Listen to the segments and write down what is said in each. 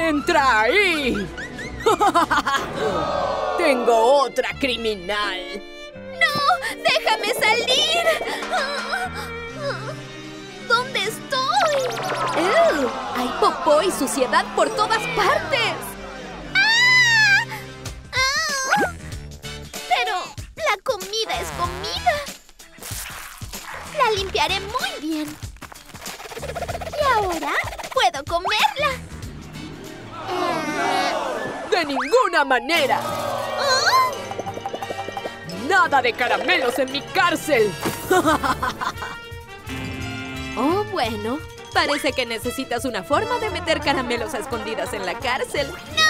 ¡Entra ahí! ¡Tengo otra criminal! ¡No! ¡Déjame salir! ¿Dónde estoy? ¡Hay popó y suciedad por todas partes! ¡Ah! ¡Ah! Pero la comida es comida. La limpiaré muy bien. Y ahora puedo comerla. ¡De ninguna manera! ¿Ah? ¡Nada de caramelos en mi cárcel! Oh, bueno. Parece que necesitas una forma de meter caramelos a escondidas en la cárcel.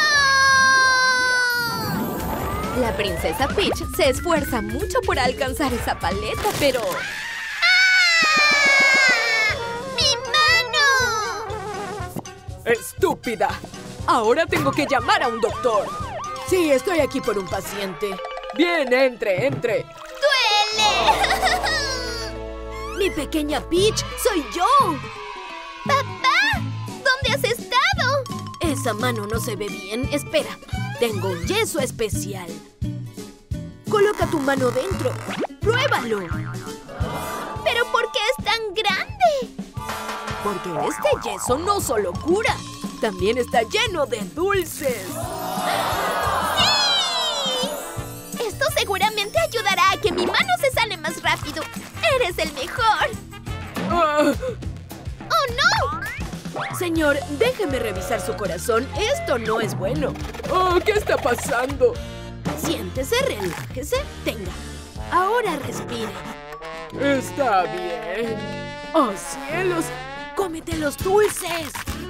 ¡No! La princesa Peach se esfuerza mucho por alcanzar esa paleta, pero... ¡Ah! ¡Mi mano! ¡Estúpida! Ahora tengo que llamar a un doctor. Sí, estoy aquí por un paciente. Bien, entre. ¡Duele! ¡Mi pequeña Peach! ¡Soy yo! ¡Papá! ¿Dónde has estado? Esa mano no se ve bien. Espera, tengo un yeso especial. Coloca tu mano dentro. ¡Pruébalo! ¿Pero por qué es tan grande? Porque este yeso no solo cura, también está lleno de dulces. ¡Sí! Esto seguramente ayudará a que mi mano se sane más rápido. ¡Eres el mejor! ¡Oh, no! Señor, déjeme revisar su corazón. Esto no es bueno. ¿Qué está pasando? Siéntese, relájese. Tenga. Ahora respire. Está bien. ¡Oh, cielos! ¡Cómete los dulces!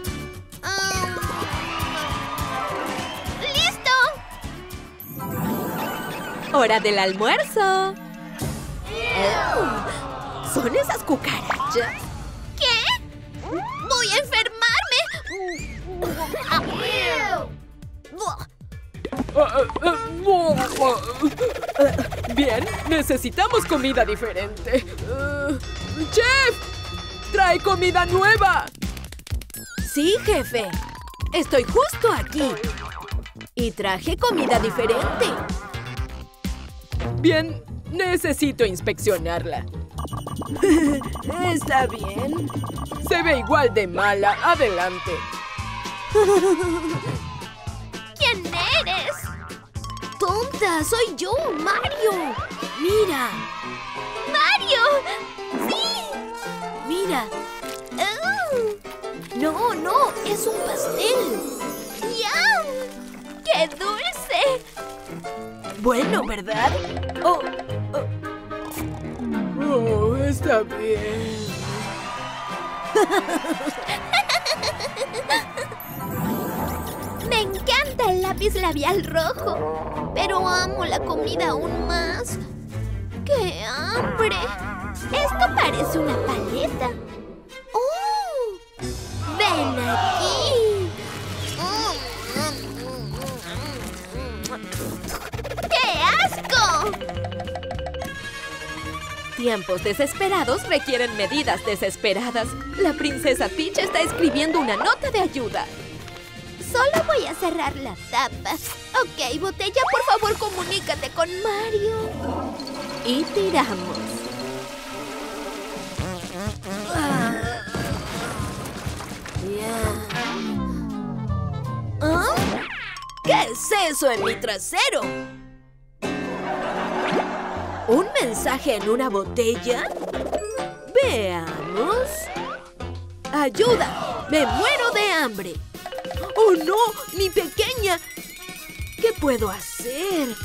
¡Listo! ¡Hora del almuerzo! ¿Son esas cucarachas? ¿Qué? ¡Voy a enfermarme! Bien, necesitamos comida diferente. ¡Chef! ¡Trae comida nueva! Sí, jefe. Estoy justo aquí. Y traje comida diferente. Bien, necesito inspeccionarla. Está bien. Se ve igual de mala. Adelante. ¿Quién eres? ¡Tonta! ¡Soy yo, Mario! ¡Mira! ¡Mario! ¡Sí! ¡Mira! No, es un pastel. ¡Yum! ¡Qué dulce! Bueno, ¿verdad? Oh, está bien. Me encanta el lápiz labial rojo, pero amo la comida aún más. ¡Qué hambre! Esto parece una paleta. ¡Oh! ¡Ven aquí! ¡Qué asco! Tiempos desesperados requieren medidas desesperadas. La princesa Peach está escribiendo una nota de ayuda. Solo voy a cerrar la tapa. Ok, botella, por favor, comunícate con Mario. Y tiramos. ¿Ah? ¿Qué es eso en mi trasero? ¿Un mensaje en una botella? Veamos. ¡Ayuda! ¡Me muero de hambre! ¡Oh, no! ¡Mi pequeña! ¿Qué puedo hacer?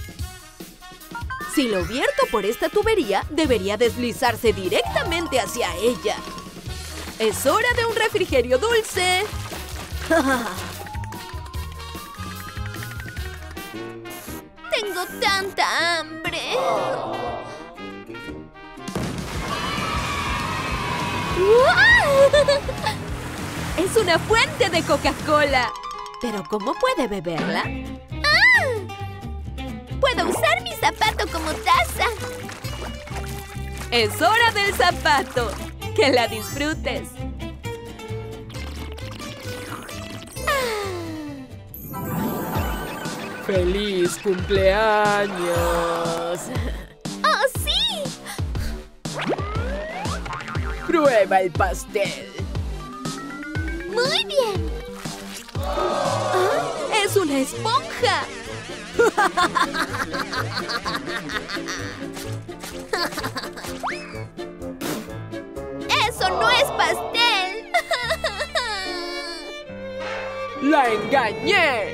Si lo vierto por esta tubería, debería deslizarse directamente hacia ella. ¡Es hora de un refrigerio dulce! Tengo tanta hambre. Es una fuente de Coca-Cola. ¿Pero cómo puede beberla? Puedo usar mi zapato como taza. ¡Es hora del zapato! ¡Que la disfrutes! ¡Feliz cumpleaños! ¡Oh, sí! ¡Prueba el pastel! ¡Muy bien! ¡Ah! ¡Es una esponja! ¡Eso no es pastel! ¡La engañé!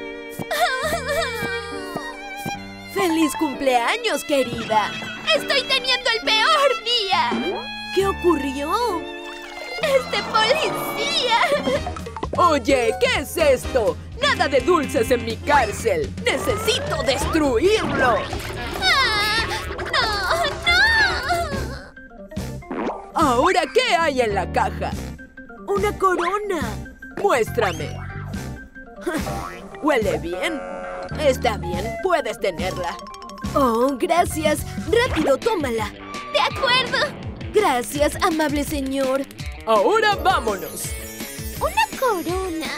¡Feliz cumpleaños, querida! ¡Estoy teniendo el peor día! ¿Qué ocurrió? ¡Este policía! Oye, ¿qué es esto? ¡Nada de dulces en mi cárcel! ¡Necesito destruirlo! ¡Ah! ¡No! ¡No! ¿Ahora qué hay en la caja? ¡Una corona! ¡Muéstrame! ¿Huele bien? Está bien, puedes tenerla. ¡Oh, gracias! ¡Rápido, tómala! ¡De acuerdo! Gracias, amable señor. ¡Ahora vámonos! ¿Una corona?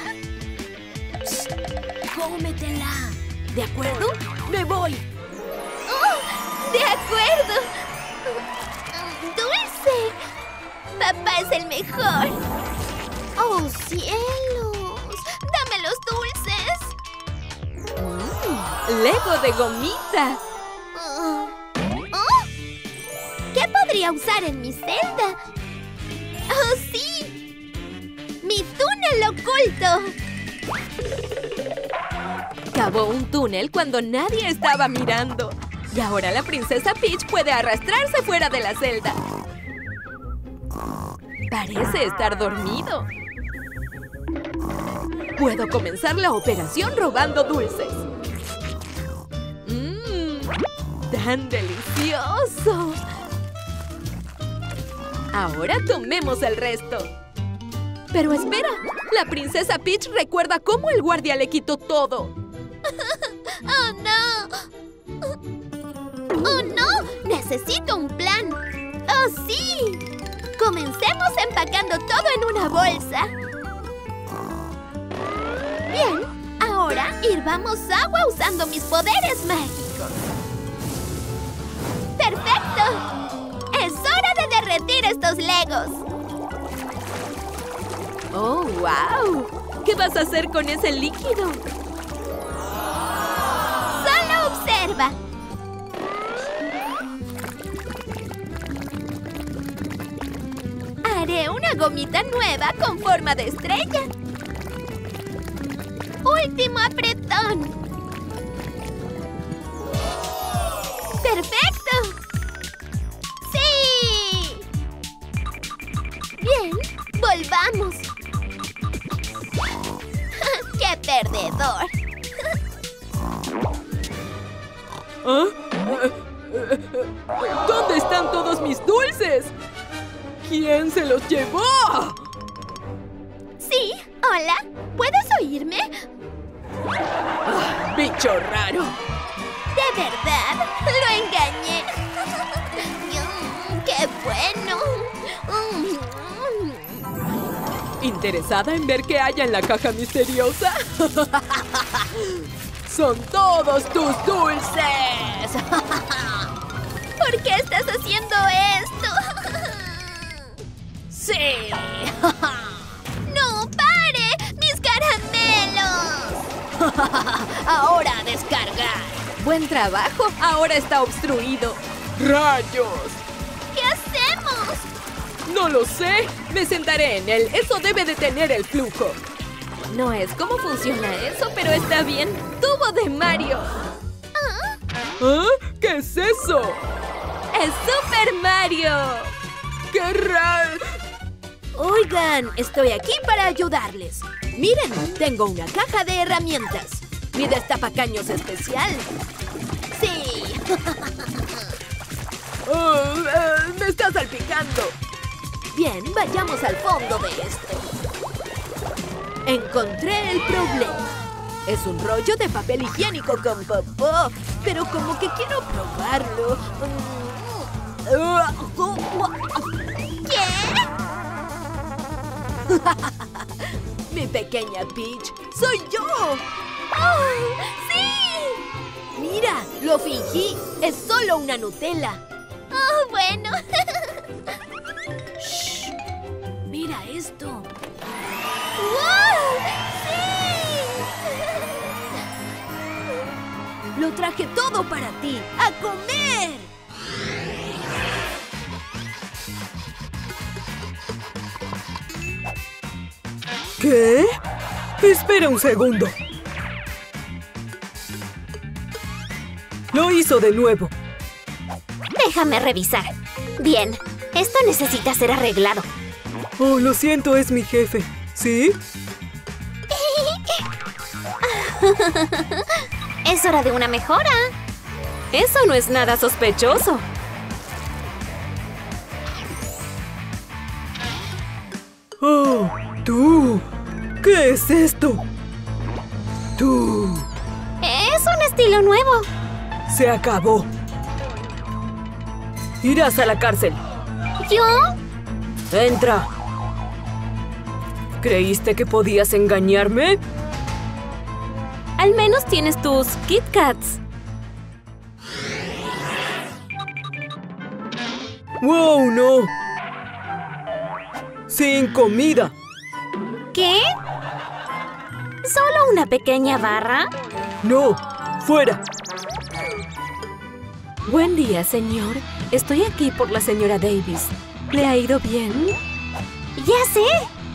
¡Cómetela! ¿De acuerdo? ¡Me voy! ¡Oh! ¡De acuerdo! ¡Dulce! ¡Papá es el mejor! ¡Oh, cielos! ¡Dame los dulces! ¡Lego de gomita! Oh. Oh. ¿Qué podría usar en mi celda? ¡Oh, sí! ¡Mi túnel oculto! Cavó un túnel cuando nadie estaba mirando. Y ahora la princesa Peach puede arrastrarse fuera de la celda. Parece estar dormido. Puedo comenzar la operación robando dulces. ¡Tan delicioso! Ahora tomemos el resto. Pero espera, la princesa Peach recuerda cómo el guardia le quitó todo. ¡Oh, no! ¡Oh, no! ¡Necesito un plan! ¡Oh, sí! Comencemos empacando todo en una bolsa. Bien, ahora hirvamos agua usando mis poderes mágicos. ¡Perfecto! ¡Es hora de derretir estos legos! ¡Oh, wow! ¿Qué vas a hacer con ese líquido? ¡Solo observa! Haré una gomita nueva con forma de estrella. ¡Último apretón! ¡Perfecto! ¡Sí! Bien, volvamos. ¡Qué perdedor! ¿Ah? ¿Dónde están todos mis dulces? ¿Quién se los llevó? Sí, hola, ¿puedes oírme? ¡Bicho raro! ¿De verdad? ¡Lo engañé! ¡Qué bueno! ¿Interesada en ver qué hay en la caja misteriosa? ¡Son todos tus dulces! ¿Por qué estás haciendo esto? ¡Sí! ¡No, pare! ¡Mis caramelos! ¡Ahora a descargar! ¡Buen trabajo! Ahora está obstruido. ¡Rayos! ¿Qué hacemos? ¡No lo sé! Me sentaré en él. Eso debe detener el flujo. No es cómo funciona eso, pero está bien. ¡Tubo de Mario! ¿Ah? ¿Qué es eso? ¡Es Super Mario! ¡Qué raro! Oigan, estoy aquí para ayudarles. Miren, tengo una caja de herramientas. Mi destapacaños especial. ¡Sí! ¡Me está salpicando! Bien, vayamos al fondo de esto. Encontré el problema. Es un rollo de papel higiénico con popó, pero como que quiero probarlo. ¿Qué? mi pequeña Peach. ¡Soy yo! ¡Oh, sí! Mira, lo fingí. Es solo una Nutella. ¡Oh, bueno! Shh. Mira esto. ¡Wow! ¡Sí! Lo traje todo para ti. ¡A comer! ¿Qué? Espera un segundo. Lo hizo de nuevo. Déjame revisar. Bien, esto necesita ser arreglado. Oh, lo siento, es mi jefe. ¿Sí? Es hora de una mejora. Eso no es nada sospechoso. Oh, tú. ¿Qué es esto? Tú. Es un estilo nuevo. Se acabó. Irás a la cárcel. ¿Yo? Entra. ¿Creíste que podías engañarme? Al menos tienes tus Kit Kats. ¡Wow, no! ¡Sin comida! ¿Qué? ¿Solo una pequeña barra? ¡No! ¡Fuera! Buen día, señor. Estoy aquí por la señora Davis. ¿Le ha ido bien? ¡Ya sé!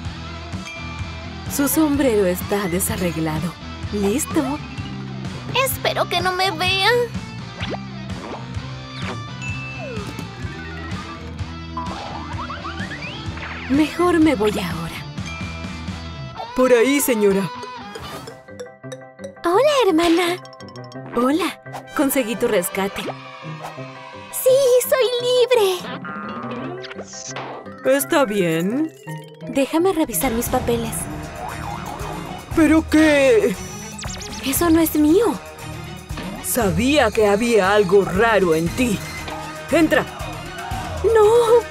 Su sombrero está desarreglado. ¿Listo? Espero que no me vea. Mejor me voy ahora. Por ahí, señora. Hola, hermana. Hola, conseguí tu rescate. Sí, soy libre. ¿Está bien? Déjame revisar mis papeles. ¿Pero qué? Eso no es mío. Sabía que había algo raro en ti. ¡Entra! ¡No!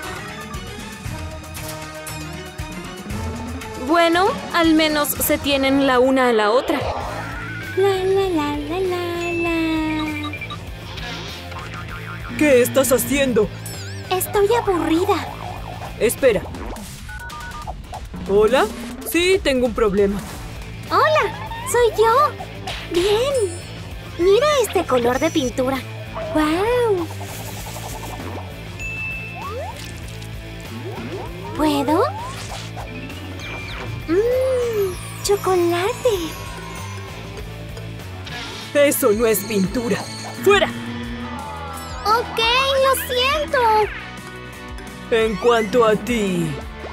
Bueno, al menos se tienen la una a la otra. La, la, la, la, la, la. ¿Qué estás haciendo? Estoy aburrida. Espera. ¿Hola? Sí, tengo un problema. Hola, soy yo. Bien. Mira este color de pintura. ¡Wow! ¿Puedo? ¡Chocolate! Eso no es pintura. ¡Fuera! Ok, lo siento. En cuanto a ti...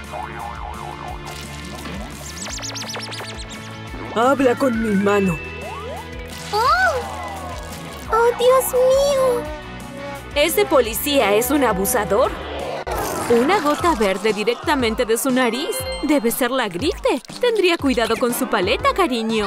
Habla con mi mano. ¡Oh, Dios mío! ¿Ese policía es un abusador? Una gota verde directamente de su nariz. Debe ser la gripe. Tendría cuidado con su paleta, cariño.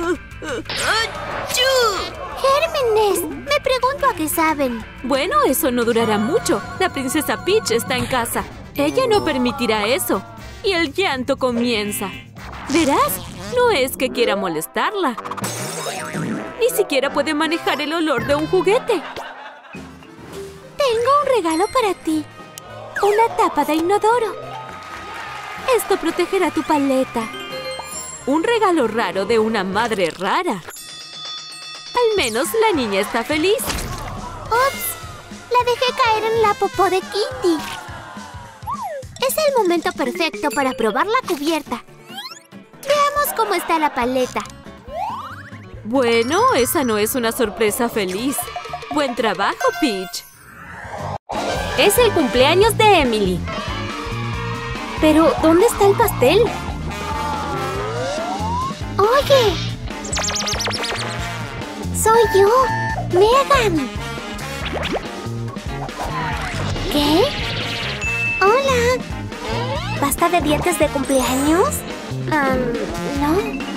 ¡Gérmenes! Me pregunto a qué saben. Bueno, eso no durará mucho. La princesa Peach está en casa. Ella no permitirá eso. Y el llanto comienza. Verás, no es que quiera molestarla. Ni siquiera puede manejar el olor de un juguete. Tengo un regalo para ti. Una tapa de inodoro. Esto protegerá tu paleta. Un regalo raro de una madre rara. Al menos la niña está feliz. ¡Ups! La dejé caer en la popó de Kitty. Es el momento perfecto para probar la cubierta. Veamos cómo está la paleta. Bueno, esa no es una sorpresa feliz. Buen trabajo, Peach. Es el cumpleaños de Emily. Pero, ¿dónde está el pastel? ¡Oye! ¡Soy yo! ¡Megan! ¿Qué? ¡Hola! ¿Pasta de dientes de cumpleaños? No.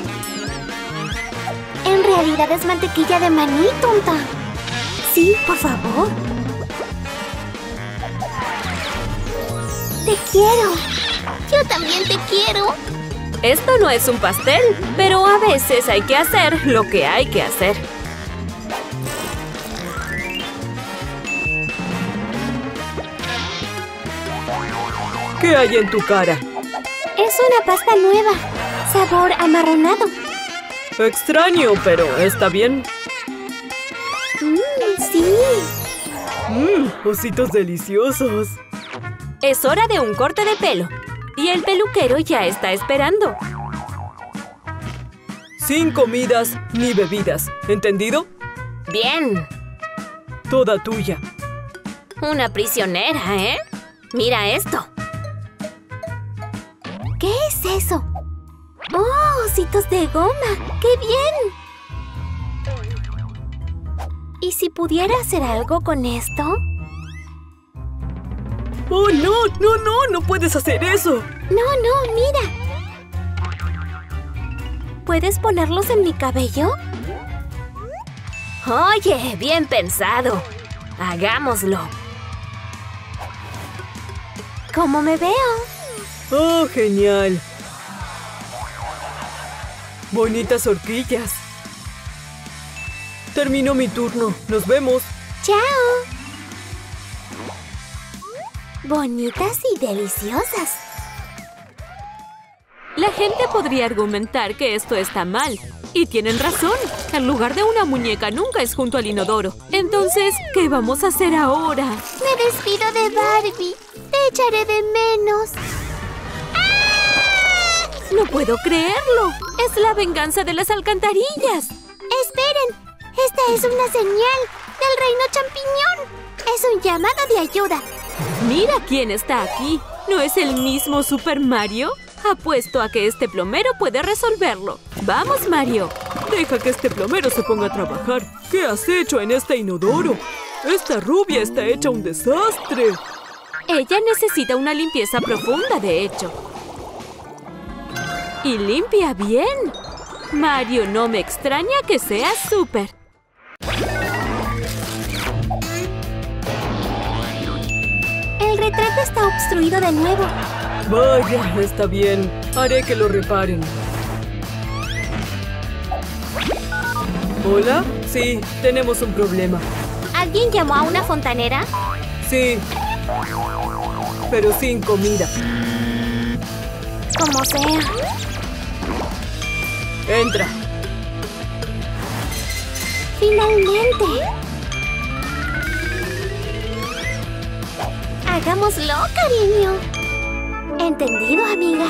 En realidad es mantequilla de maní, tonta. Sí, por favor. Te quiero. Yo también te quiero. Esto no es un pastel, pero a veces hay que hacer lo que hay que hacer. ¿Qué hay en tu cara? Es una pasta nueva. Sabor amarronado. Extraño, pero está bien. Sí. Ositos deliciosos. Es hora de un corte de pelo. Y el peluquero ya está esperando. Sin comidas ni bebidas. ¿Entendido? Bien. Toda tuya. Una prisionera, ¿eh? Mira esto. ¿Qué es eso? ¡Oh, ositos de goma! ¡Qué bien! ¿Y si pudiera hacer algo con esto? ¡Oh, no! ¡No, no! ¡No puedes hacer eso! No, mira. ¿Puedes ponerlos en mi cabello? Oye, bien pensado. Hagámoslo. ¿Cómo me veo? ¡Oh, genial! Bonitas horquillas. Terminó mi turno. Nos vemos. ¡Chao! Bonitas y deliciosas. La gente podría argumentar que esto está mal. Y tienen razón. El lugar de una muñeca nunca es junto al inodoro. Entonces, ¿qué vamos a hacer ahora? Me despido de Barbie. Te echaré de menos. ¡No puedo creerlo! ¡Es la venganza de las alcantarillas! ¡Esperen! Esta es una señal del reino champiñón. Es un llamado de ayuda. ¡Mira quién está aquí! ¿No es el mismo Super Mario? Apuesto a que este plomero puede resolverlo. ¡Vamos, Mario! Deja que este plomero se ponga a trabajar. ¿Qué has hecho en este inodoro? Esta rubia está hecha un desastre. Ella necesita una limpieza profunda, de hecho. Y limpia bien. Mario, no me extraña que seas súper. El retrato está obstruido de nuevo. Vaya, está bien. Haré que lo reparen. ¿Hola? Sí, tenemos un problema. ¿Alguien llamó a una fontanera? Sí. Pero sin comida. Como sea. Entra. ¡Finalmente! ¡Hagámoslo, cariño! ¿Entendido, amiga?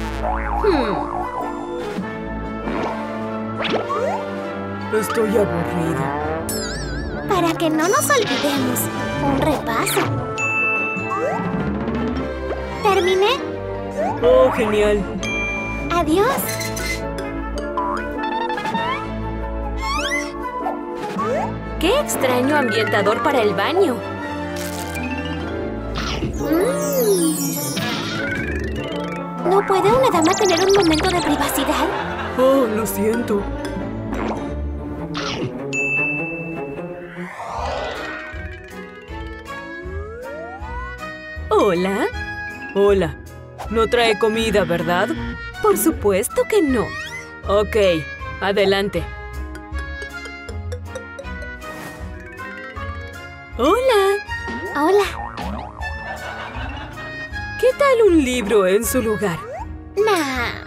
Estoy aburrido. Para que no nos olvidemos, un repaso. ¿Terminé? Oh, genial. Adiós. ¡Qué extraño ambientador para el baño! ¿No puede una dama tener un momento de privacidad? Oh, lo siento. ¿Hola? Hola. No trae comida, ¿verdad? Por supuesto que no. Ok, adelante. ¡Hola! Hola. ¿Qué tal un libro en su lugar? Nah.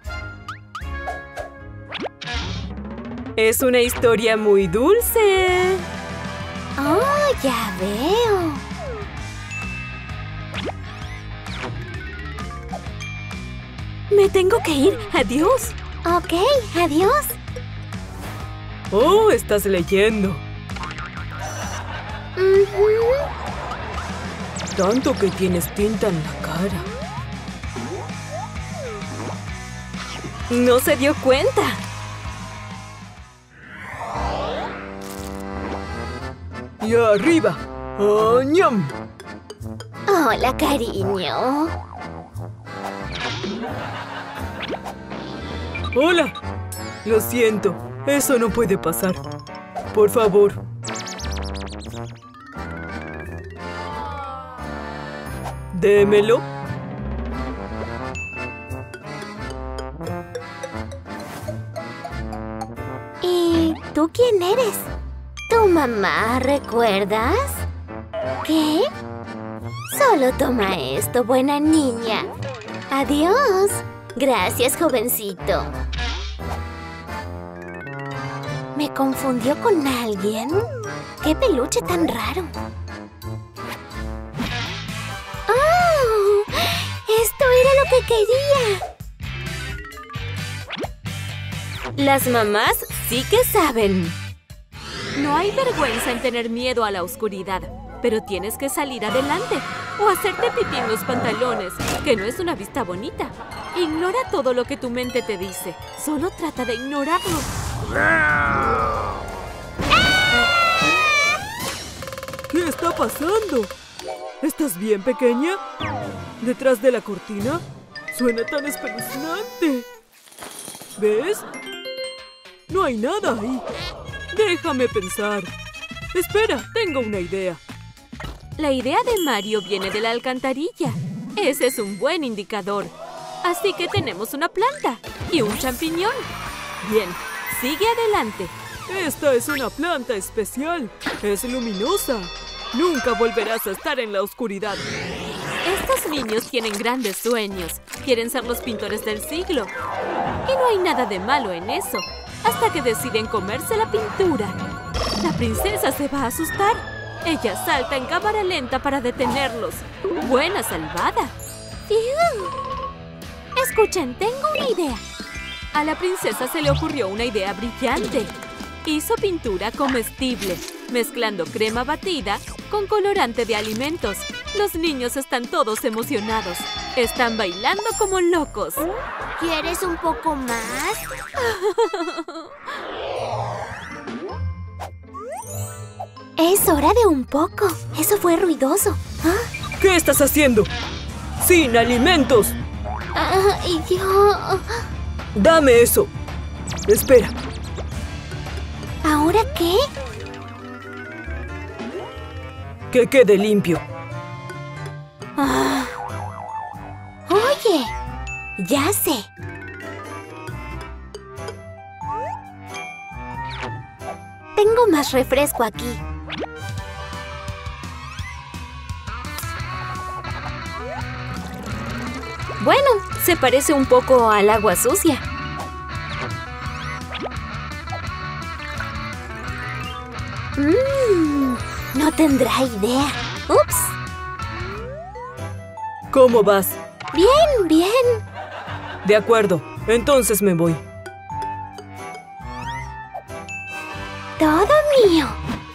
Es una historia muy dulce. Oh, ya veo. Me tengo que ir. Adiós. Ok, adiós. Oh, estás leyendo. Tanto que tienes tinta en la cara. No se dio cuenta. Y arriba. ¡Oh, ñam! Hola, cariño. Hola. Lo siento. Eso no puede pasar. Por favor. Démelo. ¿Tú quién eres? ¿Tu mamá, recuerdas? ¿Qué? Solo toma esto, buena niña. Adiós. Gracias, jovencito. ¿Me confundió con alguien? ¡Qué peluche tan raro! ¡Oh! ¡Esto era lo que quería! Las mamás sí que saben. No hay vergüenza en tener miedo a la oscuridad, pero tienes que salir adelante o hacerte pipí en los pantalones, que no es una vista bonita. Ignora todo lo que tu mente te dice. Solo trata de ignorarlo. ¿Qué está pasando? ¿Estás bien, pequeña? ¿Detrás de la cortina? Suena tan espeluznante. ¿Ves? No hay nada ahí. Déjame pensar. Espera, tengo una idea. La idea de Mario viene de la alcantarilla. Ese es un buen indicador. Así que tenemos una planta y un champiñón. Bien, sigue adelante. Esta es una planta especial. Es luminosa. Nunca volverás a estar en la oscuridad. Estos niños tienen grandes sueños. Quieren ser los pintores del siglo. Y no hay nada de malo en eso, hasta que deciden comerse la pintura. La princesa se va a asustar. Ella salta en cámara lenta para detenerlos. ¡Buena salvada! Escuchen, tengo una idea. A la princesa se le ocurrió una idea brillante. Hizo pintura comestible, mezclando crema batida con colorante de alimentos. Los niños están todos emocionados. Están bailando como locos. ¿Quieres un poco más? Es hora de un poco. Eso fue ruidoso. ¿Ah? ¿Qué estás haciendo? ¡Sin alimentos! Y yo... ¡Dame eso! Espera. ¿Ahora qué? Que quede limpio. Oye, ya sé. Tengo más refresco aquí. Bueno, se parece un poco al agua sucia. No tendrá idea. Ups. ¿Cómo vas? Bien, bien. De acuerdo, entonces me voy. Todo mío.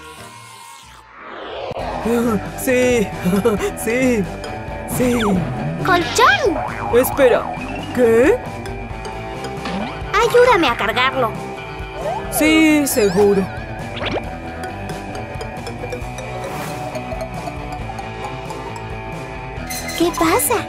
Sí, sí, sí. ¡Colchón! Espera, ¿qué? Ayúdame a cargarlo. Sí, seguro. ¿Qué pasa?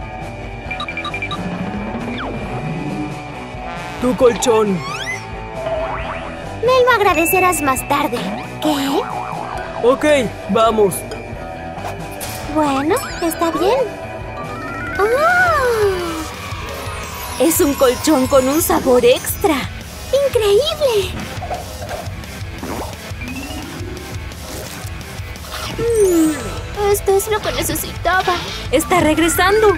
Tu colchón. Me lo agradecerás más tarde. ¿Qué? Ok, vamos. Bueno, está bien. ¡Oh! Es un colchón con un sabor extra. ¡Increíble! Esto es lo que necesitaba. Está regresando.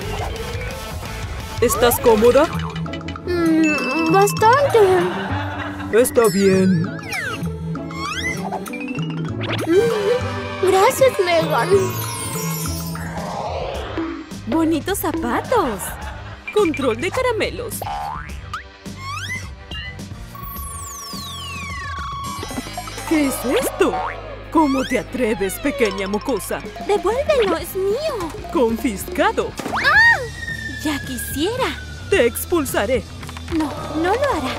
¿Estás cómoda? Bastante. Está bien. Gracias, Megan. Bonitos zapatos. Control de caramelos. ¿Qué es esto? ¿Cómo te atreves, pequeña mocosa? Devuélvelo, es mío. Confiscado. Ya quisiera. Te expulsaré. No, no lo hará.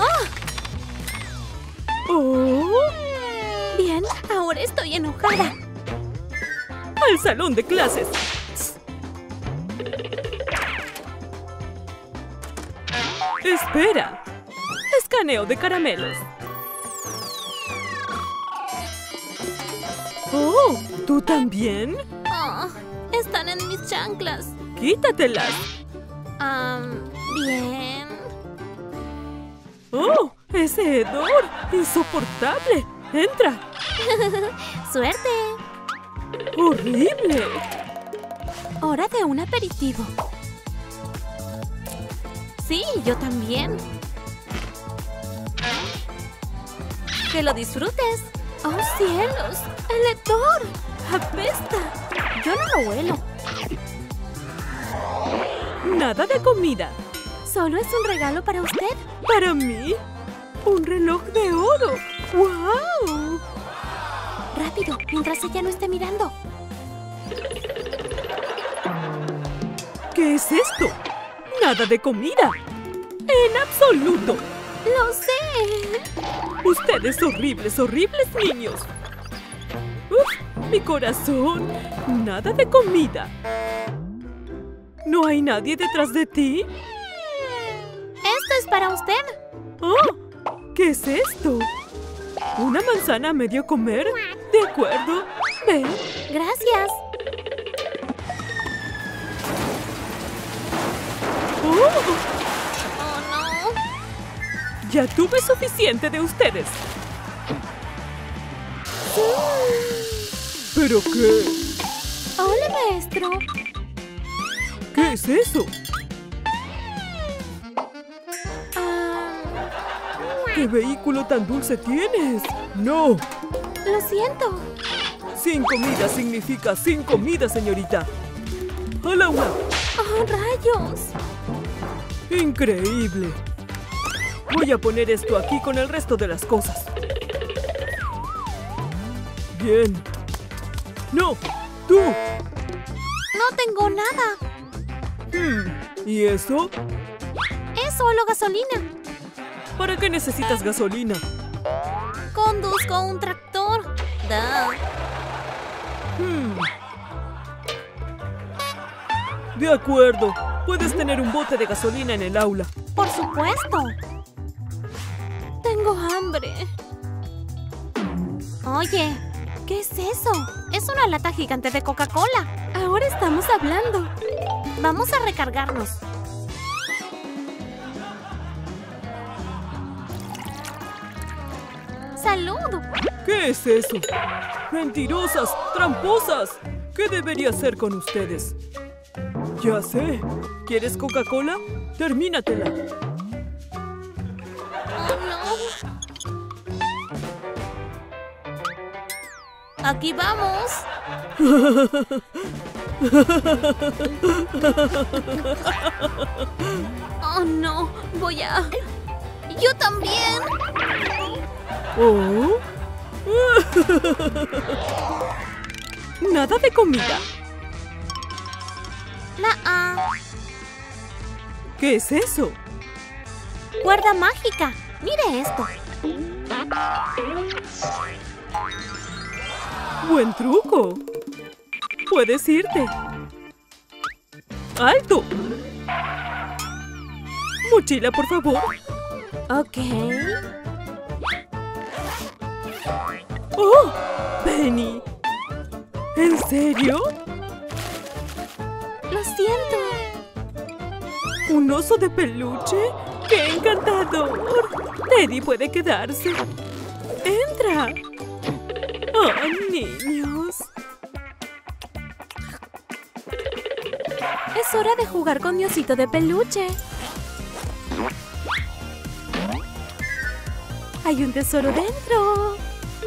Oh, Bien, ahora estoy enojada. al salón de clases. Espera. Escaneo de caramelos. Oh, ¿tú también? Están en mis chanclas. Quítatelas. Bien. Oh, ¡Ese hedor! ¡Insoportable! ¡Entra! ¡Suerte! ¡Horrible! Hora de un aperitivo. Sí, yo también. Que lo disfrutes. ¡Oh, cielos! ¡El hedor! ¡Apesta! Yo no lo huelo. Nada de comida. ¿Solo es un regalo para usted? ¿Para mí? ¡Un reloj de oro! ¡Guau! Rápido, mientras ella no esté mirando. ¿Qué es esto? ¡Nada de comida! ¡En absoluto! ¡Lo sé! Ustedes horribles, horribles niños. ¡Uf! ¡Mi corazón! ¡Nada de comida! ¿No hay nadie detrás de ti? Esto es para usted. ¡Oh! ¿Qué es esto? ¿Una manzana a medio comer? De acuerdo. Ven. Gracias. ¡Oh! Oh, no. Ya tuve suficiente de ustedes. ¿Pero qué? Hola, maestro. ¿Qué es eso? ¿Qué vehículo tan dulce tienes? ¡No! Lo siento. Sin comida significa sin comida, señorita. ¡A la una! ¡Oh, rayos! ¡Increíble! Voy a poner esto aquí con el resto de las cosas. Bien. ¡No! ¡Tú! No tengo nada. ¿Y eso? Es solo gasolina. ¿Para qué necesitas gasolina? Conduzco un tractor. De acuerdo. Puedes tener un bote de gasolina en el aula. Por supuesto. Tengo hambre. Oye, ¿qué es eso? Es una lata gigante de Coca-Cola. Ahora estamos hablando. Vamos a recargarnos. ¡Salud! ¿Qué es eso? ¡Mentirosas! ¡Tramposas! ¿Qué debería hacer con ustedes? Ya sé. ¿Quieres Coca-Cola? ¡Termínatela! ¡Oh, no! ¡Aquí vamos! ¡Oh, no! Voy a... ¡Yo también! ¿Oh? Nada de comida. ¿Qué es eso? ¡Cuerda mágica! ¡Mire esto! ¡Buen truco! Puedes irte. ¡Alto! Mochila, por favor. Ok. ¡Oh! ¡Penny! ¿En serio? Lo siento. ¿Un oso de peluche? ¡Qué encantador! Teddy puede quedarse. ¡Entra! ¡Oh, niños! Es hora de jugar con mi osito de peluche. Hay un tesoro dentro.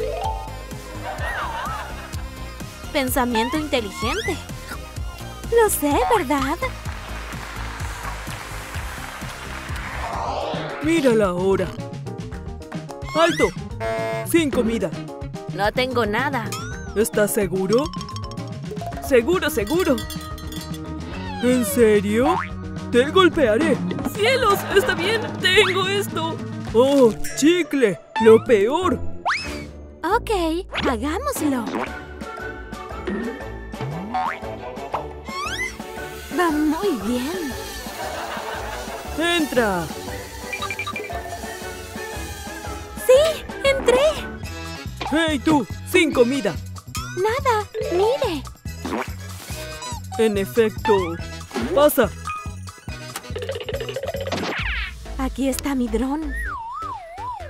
Pensamiento inteligente. Lo sé, ¿verdad? ¡Mírala ahora! ¡Alto! ¡Sin comida! No tengo nada. ¿Estás seguro? ¡Seguro, seguro! ¿En serio? ¡Te golpearé! ¡Cielos! ¡Está bien! ¡Tengo esto! ¡Oh, chicle! ¡Lo peor! Ok, hagámoslo. Va muy bien. ¡Entra! ¡Sí! ¡Entré! ¡Hey, tú! ¡Sin comida! Nada, mire. En efecto. ¡Pasa! Aquí está mi dron.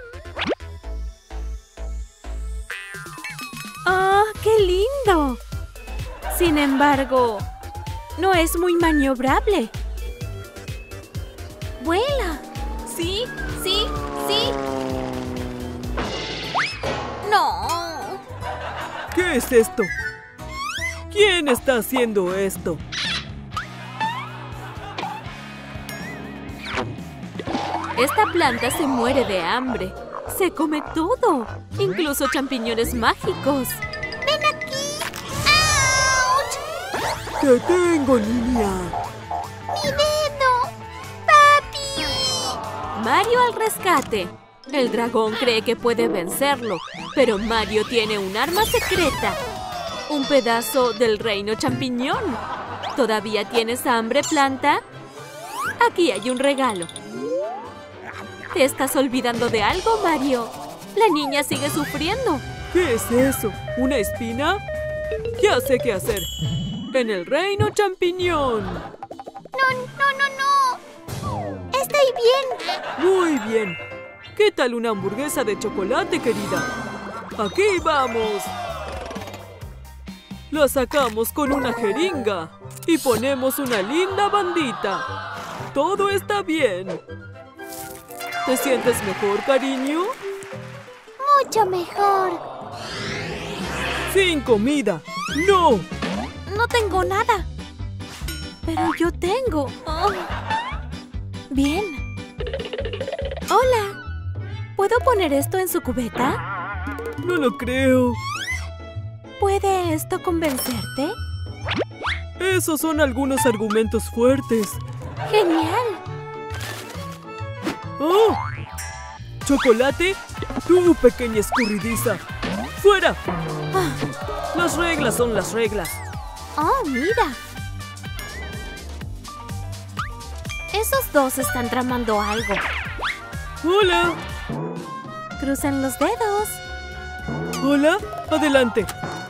Sin embargo, no es muy maniobrable. ¡Vuela! ¡Sí! ¡Sí! ¡Sí! ¡No! ¿Qué es esto? ¿Quién está haciendo esto? Esta planta se muere de hambre. Se come todo, incluso champiñones mágicos. ¡Ven aquí! ¡Auch! ¡Te tengo, niña! ¡Mi dedo! ¡Papi! Mario al rescate. El dragón cree que puede vencerlo, pero Mario tiene un arma secreta. Un pedazo del reino champiñón. ¿Todavía tienes hambre, planta? Aquí hay un regalo. ¿Te estás olvidando de algo, Mario? La niña sigue sufriendo. ¿Qué es eso? ¿Una espina? Ya sé qué hacer. En el reino champiñón. No. Estoy bien. Muy bien. ¿Qué tal una hamburguesa de chocolate, querida? ¡Aquí vamos! La sacamos con una jeringa y ponemos una linda bandita. Todo está bien. ¿Te sientes mejor, cariño? Mucho mejor. ¡Sin comida! ¡No! No tengo nada. Pero yo tengo. Oh. Bien. Hola. ¿Puedo poner esto en su cubeta? No lo creo. ¿Puede esto convencerte? Esos son algunos argumentos fuertes. ¡Genial! ¡Oh! ¿Chocolate? ¡Tú, pequeña escurridiza! ¡Fuera! Ah. Las reglas son las reglas. ¡Oh, mira! Esos dos están tramando algo. ¡Hola! Crucen los dedos. ¿Hola? Adelante.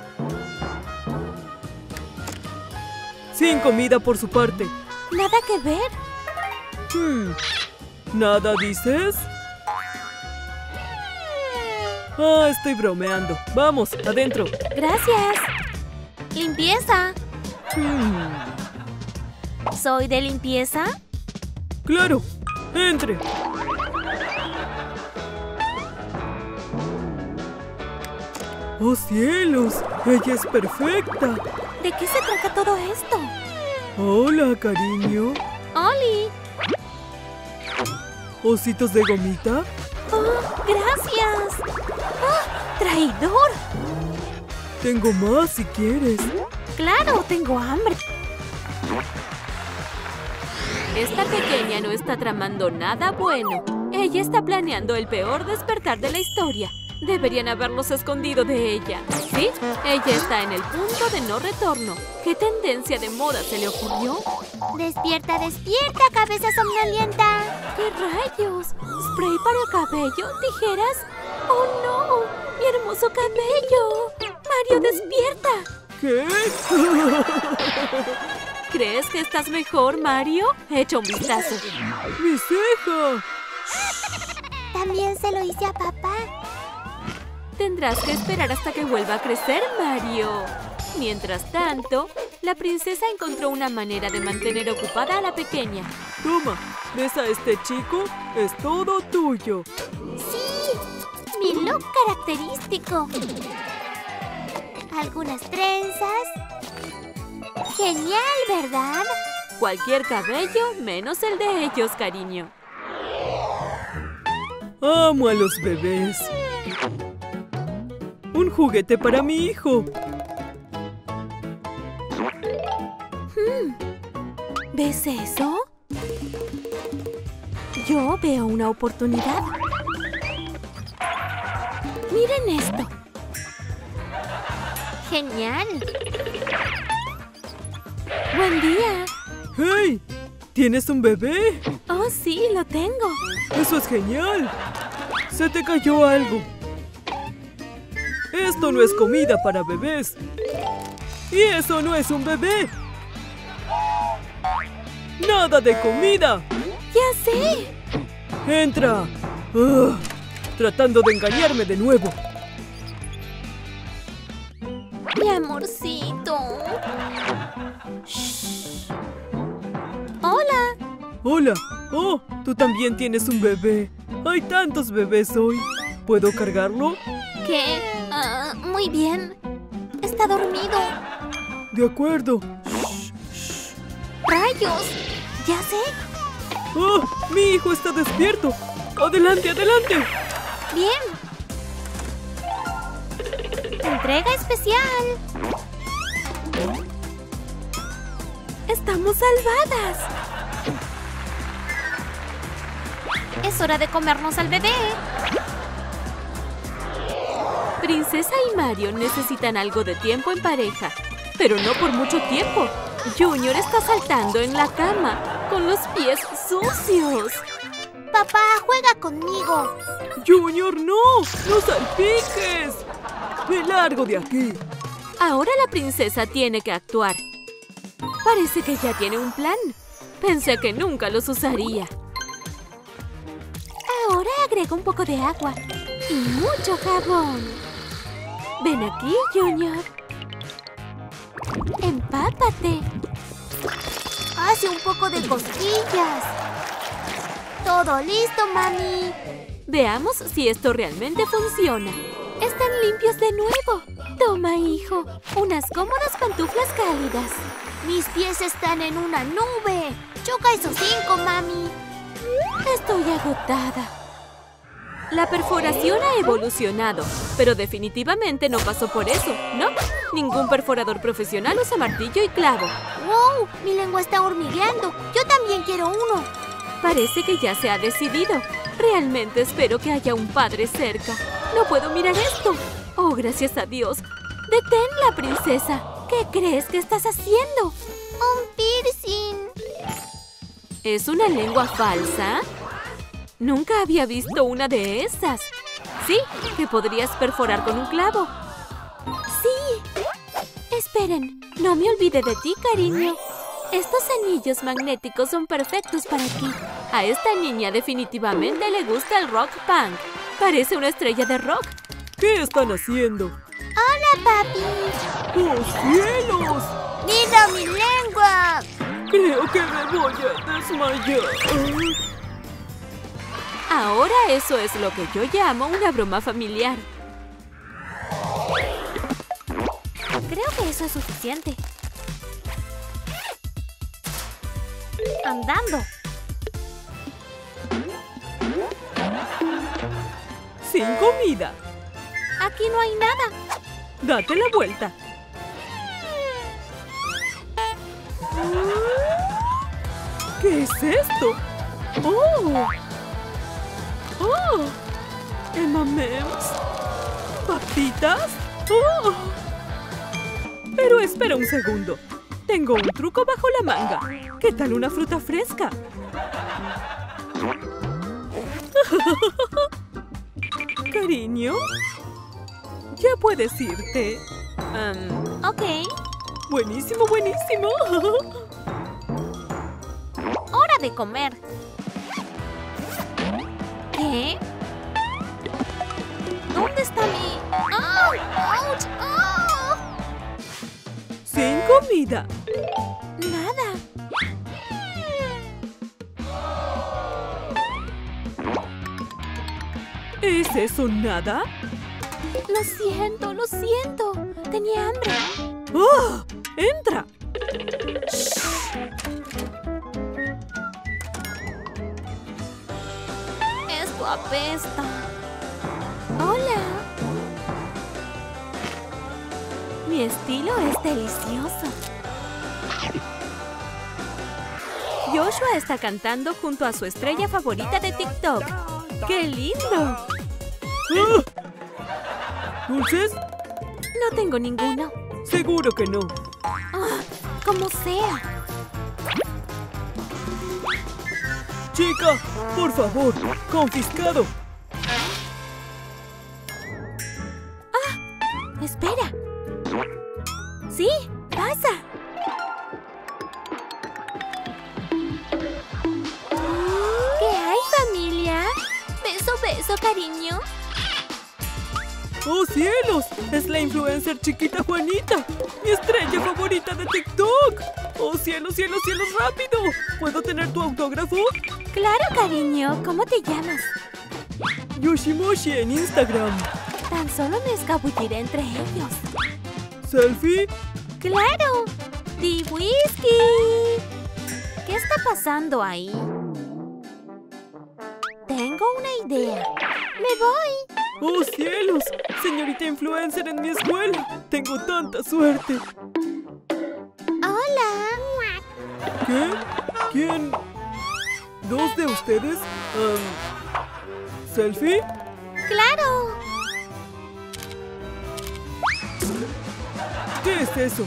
Sin comida por su parte. Nada que ver. ¿Nada dices? Ah, estoy bromeando. Vamos, adentro. Gracias. Limpieza. ¿Soy de limpieza? Claro. Entre. ¡Oh, cielos! ¡Ella es perfecta! ¿De qué se trata todo esto? Hola, cariño. ¡Oli! ¿Ositos de gomita? ¡Oh, gracias! ¡Oh, traidor! Tengo más si quieres. ¡Claro, tengo hambre! Esta pequeña no está tramando nada bueno. Ella está planeando el peor despertar de la historia. Deberían haberlos escondido de ella. ¿Sí? Ella está en el punto de no retorno. ¿Qué tendencia de moda se le ocurrió? Despierta, despierta, cabeza somnolienta. ¿Qué rayos? ¿Spray para el cabello? ¿Tijeras? ¡Oh, no! ¡Mi hermoso cabello! ¡Mario, despierta! ¿Qué? ¿Crees que estás mejor, Mario? Echa un vistazo. ¡Mi ceja! También se lo hice a papá. Tendrás que esperar hasta que vuelva a crecer, Mario. Mientras tanto, la princesa encontró una manera de mantener ocupada a la pequeña. Toma, ¿ves a este chico? Es todo tuyo. ¡Sí! Mi look característico. Algunas trenzas. Genial, ¿verdad? Cualquier cabello menos el de ellos, cariño. Amo a los bebés. Un juguete para mi hijo. ¿Ves eso? Yo veo una oportunidad. Miren esto. Genial. ¡Buen día! ¡Hey! ¿Tienes un bebé? Oh, sí, lo tengo. ¡Eso es genial! Se te cayó algo. Esto no es comida para bebés. Y eso no es un bebé. ¡Nada de comida! ¡Ya sé! ¡Entra! Tratando de engañarme de nuevo. Mi amorcito. Oh, tú también tienes un bebé. Hay tantos bebés hoy. ¿Puedo cargarlo? ¿Qué? Muy bien. Está dormido. De acuerdo. ¡Rayos! Ya sé. ¡Oh! ¡Mi hijo está despierto! ¡Adelante, adelante! Bien. Entrega especial. ¡Estamos salvadas! Es hora de comernos al bebé. Princesa y Mario necesitan algo de tiempo en pareja, pero no por mucho tiempo. Junior está saltando en la cama, con los pies sucios. Papá, juega conmigo. ¡Junior, no! ¡No salpiques! ¡Me largo de aquí! Ahora la princesa tiene que actuar. Parece que ya tiene un plan. Pensé que nunca los usaría. Ahora agrega un poco de agua y mucho jabón. Ven aquí, Junior. Empápate. Hace un poco de cosquillas. Todo listo, mami. Veamos si esto realmente funciona. Están limpios de nuevo. Toma, hijo, unas cómodas pantuflas cálidas. Mis pies están en una nube. Choca esos 5, mami. Estoy agotada. La perforación ha evolucionado, pero definitivamente no pasó por eso, ¿no? Ningún perforador profesional usa martillo y clavo. ¡Wow! Mi lengua está hormigueando. Yo también quiero uno. Parece que ya se ha decidido. Realmente espero que haya un padre cerca. No puedo mirar esto. Oh, gracias a Dios. ¡Deténla, princesa! ¿Qué crees que estás haciendo? Un piercing. ¿Es una lengua falsa? Nunca había visto una de esas. Sí, que podrías perforar con un clavo. Sí. Esperen, no me olvide de ti, cariño. Estos anillos magnéticos son perfectos para ti. A esta niña definitivamente le gusta el rock punk. Parece una estrella de rock. ¿Qué están haciendo? Hola, papi. ¡Oh, cielos! ¡Mira mi lengua! Creo que me voy a desmayar. Ahora eso es lo que yo llamo una broma familiar. Creo que eso es suficiente. Andando. Sin comida. Aquí no hay nada. Date la vuelta. ¿Qué es esto? ¡Oh! ¡Oh! ¿M&M's? ¿Papitas? ¡Oh! Pero espera un segundo. Tengo un truco bajo la manga. ¿Qué tal una fruta fresca? Cariño, ya puedes irte. Ok. Buenísimo, buenísimo. Hora de comer. ¿Qué? ¿Dónde está mi...? ¡Au! ¡Auch! ¡Ah! Sin comida. Nada. ¿Es eso nada? Lo siento, lo siento. Tenía hambre. ¡Oh! ¡Entra! Esto apesta. Hola. Mi estilo es delicioso. Joshua está cantando junto a su estrella favorita de TikTok. ¡Qué lindo! ¡Ah! ¿Dulces? No tengo ninguno. Seguro que no. Como sea. Chica, por favor, confiscado. Espera. Sí, pasa. ¿Qué hay, familia? Beso, beso, cariño. ¡Oh, cielos! ¡Es la influencer chiquita Juanita! ¡Mi estrella favorita de TikTok! ¡Oh, cielos, cielos, cielos, rápido! ¿Puedo tener tu autógrafo? Claro, cariño. ¿Cómo te llamas? Yoshimoshi en Instagram. Tan solo me escabulliré entre ellos. ¿Selfie? ¡Claro! ¡Di whisky! ¿Qué está pasando ahí? Tengo una idea. ¡Me voy! ¡Oh, cielos! Señorita influencer en mi escuela. Tengo tanta suerte. ¡Hola! ¿Qué? ¿Quién? ¿Dos de ustedes? ¿Selfie? ¡Claro! ¿Qué es eso?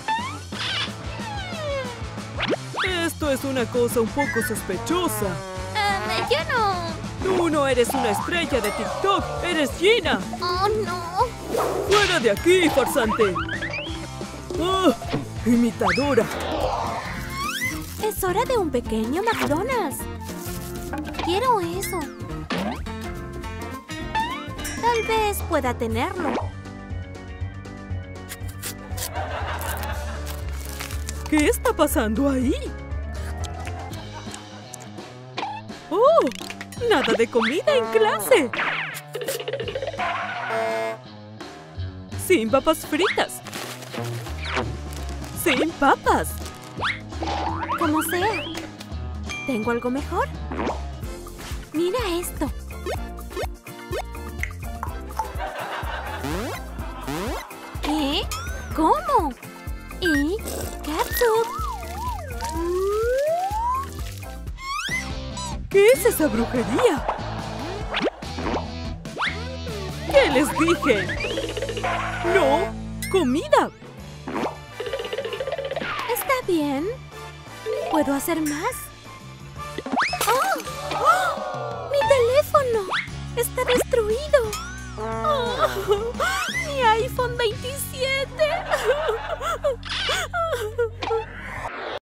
Esto es una cosa un poco sospechosa. Yo no. Tú no eres una estrella de TikTok, eres Gina. ¡Oh, no! ¡Fuera de aquí, farsante! ¡Oh! ¡Imitadora! Es hora de un pequeño McDonald's. Quiero eso. Tal vez pueda tenerlo. ¿Qué está pasando ahí? ¡Oh! ¡Nada de comida en clase! Sin papas fritas. Sin papas. Como sea. ¿Tengo algo mejor? Mira esto. ¿Qué? ¿Cómo? Y ketchup. ¿Qué es esa brujería? ¿Qué les dije? ¡No! ¡Comida! Está bien. ¿Puedo hacer más? ¡Oh! ¡Oh! ¡Mi teléfono! ¡Está destruido! ¡Oh! ¡Mi iPhone 26!